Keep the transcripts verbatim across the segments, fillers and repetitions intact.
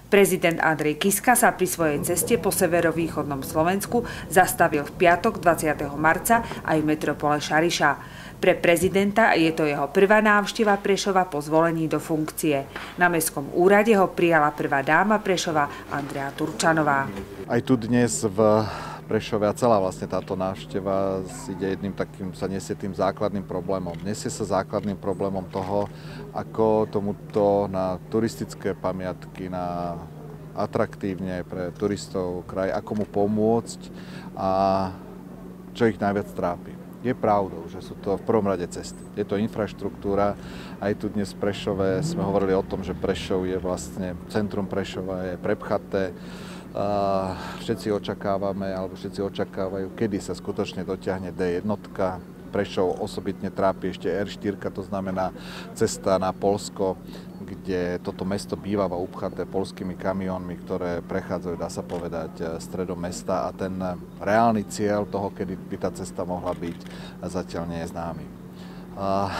Prezident Andrej Kiska sa pri svojej ceste po severovýchodnom Slovensku zastavil v piatok dvadsiateho marca aj v metropole Šariša. Pre prezidenta je to jeho prvá návšteva Prešova po zvolení do funkcie. Na mestskom úrade ho prijala prvá dáma Prešova Andrea Turčanová. Aj tu dnes v Prešove a celá vlastne táto návšteva ide jedným takým, sa nesie tým základným problémom. Nesie sa základným problémom toho, ako tomuto na turistické pamiatky, na atraktívne pre turistov kraj, ako mu pomôcť a čo ich najviac trápi. Je pravdou, že sú to v prvom rade cesty. Je to infraštruktúra. Aj tu dnes v Prešove sme hovorili o tom, že Prešov je vlastne, centrum Prešova je prepchaté. Všetci očakávame, alebo všetci očakávajú, kedy sa skutočne dotiahne dé jedna. Prešov osobitne trápi ešte er štyri, to znamená cesta na Poľsko, kde toto mesto býva upchaté poľskými kamiónmi, ktoré prechádzajú, dá sa povedať, stredom mesta a ten reálny cieľ toho, kedy by tá cesta mohla byť, zatiaľ nie je známy. A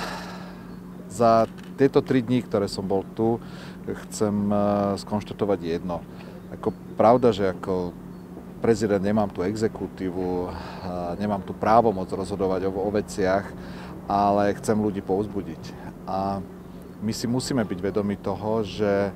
za tieto tri dní, ktoré som bol tu, chcem skonštatovať jedno. Ako pravda, že ako prezident nemám tú exekutívu, nemám tú právomoc rozhodovať o, o veciach, ale chcem ľudí povzbudiť. A my si musíme byť vedomi toho, že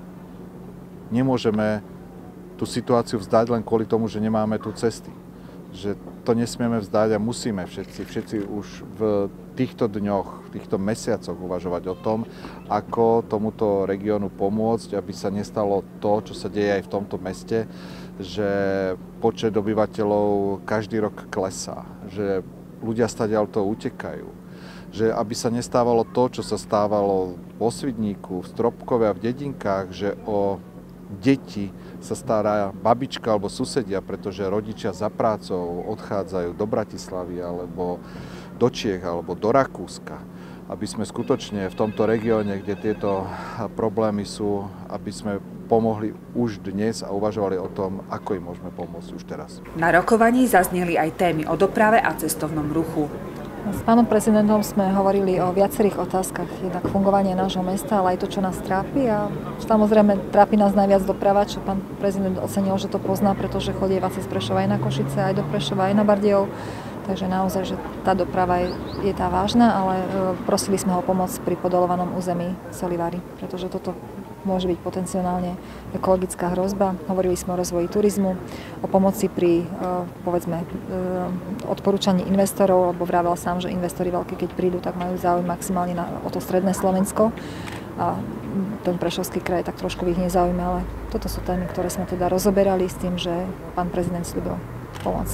nemôžeme tú situáciu vzdať len kvôli tomu, že nemáme tu cesty. Že to nesmieme vzdať a musíme všetci, všetci už v týchto dňoch, v týchto mesiacoch uvažovať o tom, ako tomuto regiónu pomôcť, aby sa nestalo to, čo sa deje aj v tomto meste, že počet obyvateľov každý rok klesá, že ľudia stadiaľto utekajú, že aby sa nestávalo to, čo sa stávalo vo Svidníku, v Stropkove a v dedinkách, že o deti sa stará babička alebo susedia, pretože rodičia za prácou odchádzajú do Bratislavy alebo do Čiech alebo do Rakúska. Aby sme skutočne v tomto regióne, kde tieto problémy sú, aby sme pomohli už dnes a uvažovali o tom, ako im môžeme pomôcť už teraz. Na rokovaní zazneli aj témy o doprave a cestovnom ruchu. S pánom prezidentom sme hovorili o viacerých otázkach, jednak fungovanie nášho mesta, ale aj to, čo nás trápi. A samozrejme trápi nás najviac doprava, čo pán prezident ocenil, že to pozná, pretože chodieva cez Prešov aj na Košice, aj do Prešova, aj na Bardejov. Takže naozaj, že tá doprava je, je tá vážna, ale prosili sme ho pomôcť pri podolovanom území Solivári, pretože toto môže byť potenciálne ekologická hrozba. Hovorili sme o rozvoji turizmu, o pomoci pri, povedzme, odporúčaní investorov, lebo vravel sám, že investori veľkí, keď prídu, tak majú záujem maximálne na, o to stredné Slovensko. A ten Prešovský kraj tak trošku ich nezaujíma, ale toto sú témy, ktoré sme teda rozoberali s tým, že pán prezident sľúbil pomoc.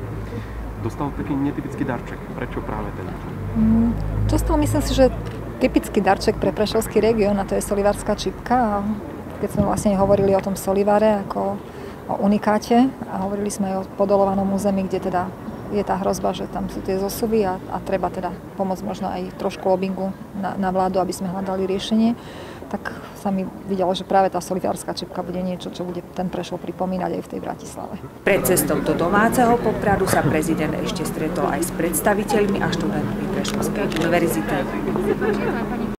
Dostal taký netypický darček. Prečo práve ten? Mm, dostal, myslím si, že typický darček pre Prešovský región, a to je solivárska čipka. Keď sme vlastne hovorili o tom Solivare ako o unikáte a hovorili sme aj o podolovanom území, kde teda je tá hrozba, že tam sú tie zosuvy a, a treba teda pomôcť možno aj trošku lobingu na, na vládu, aby sme hľadali riešenie, tak sa mi videlo, že práve tá solivárska čipka bude niečo, čo bude ten Prešov pripomínať aj v tej Bratislave. Pred cestou do domáceho Popradu sa prezident ešte stretol aj s predstaviteľmi a študentmi Prešovskej univerzity.